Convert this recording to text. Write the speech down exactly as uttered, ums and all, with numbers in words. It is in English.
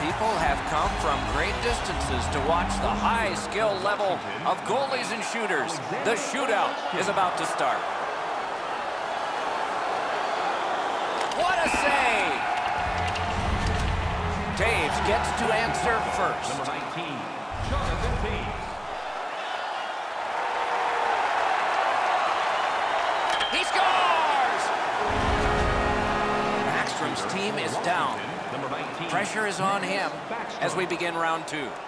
People have come from great distances to watch the high skill level of goalies and shooters. The shootout is about to start. What a save! Taves gets to answer first. Number nineteen, Jonathan Taves. He scores! Backstrom's team is down. Pressure is on him as we begin round two.